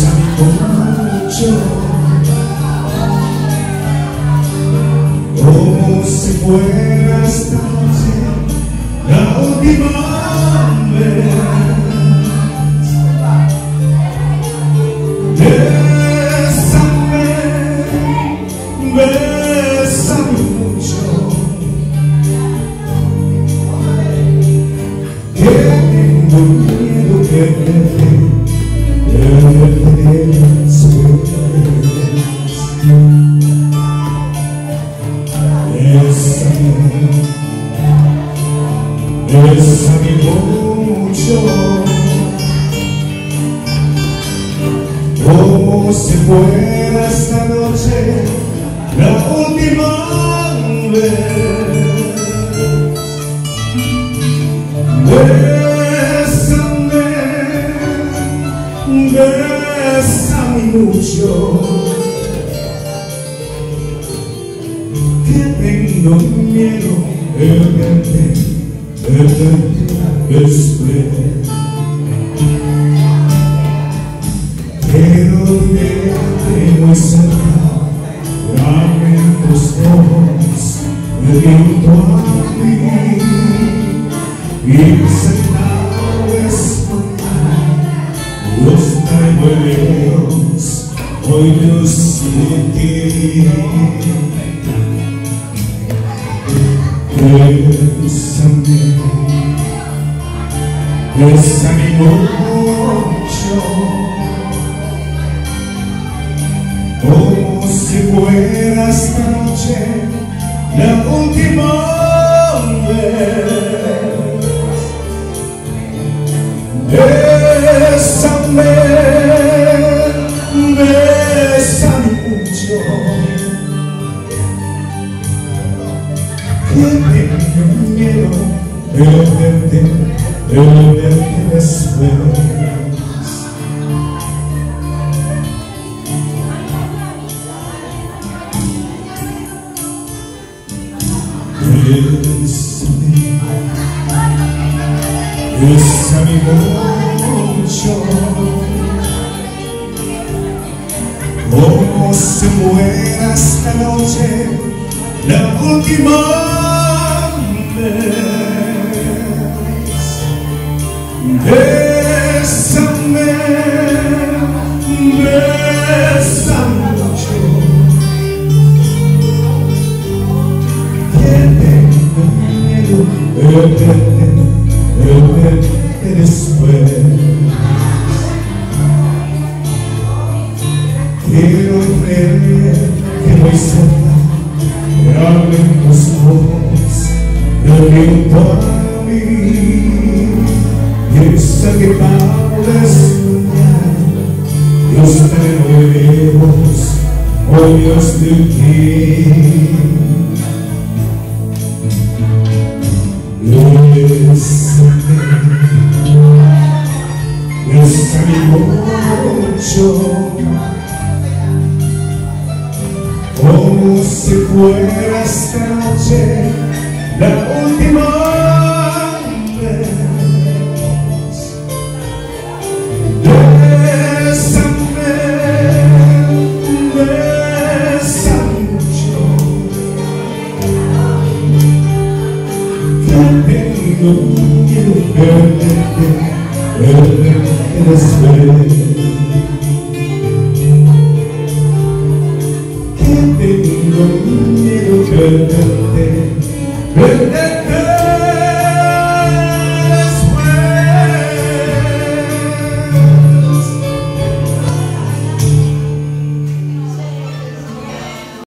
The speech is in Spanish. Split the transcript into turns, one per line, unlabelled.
Bésame mucho, como si fuera esta noche la última vez. Bésame, bésame mucho, que tengo miedo que perderte después. Bésame mucho, como si fuera esta noche la última vez. Bésame, bésame mucho, que tengo miedo de verte después. Quiero verte muy cerca, dame tus ojos junto a mí, y sentado escuchar los traiboleros hoy yo sin ti. Bésame, bésame mucho, como si fuera esta noche la última vez. Bésame, bésame mucho, que tengo miedo de verte después. Bésame mucho, como si fuera esta noche la última vez. Bésame, bésame mucho, que tengo miedo de verte después. Quiero creer que muy cerca me abren los ojos junto a mí, y esa que para soñar los traiboleros hoy Dios de ti. Bésame mucho, como si fuera esta noche la última vez. Bésame, bésame mucho, que tengo miedo de verte después. Que tengo miedo de verte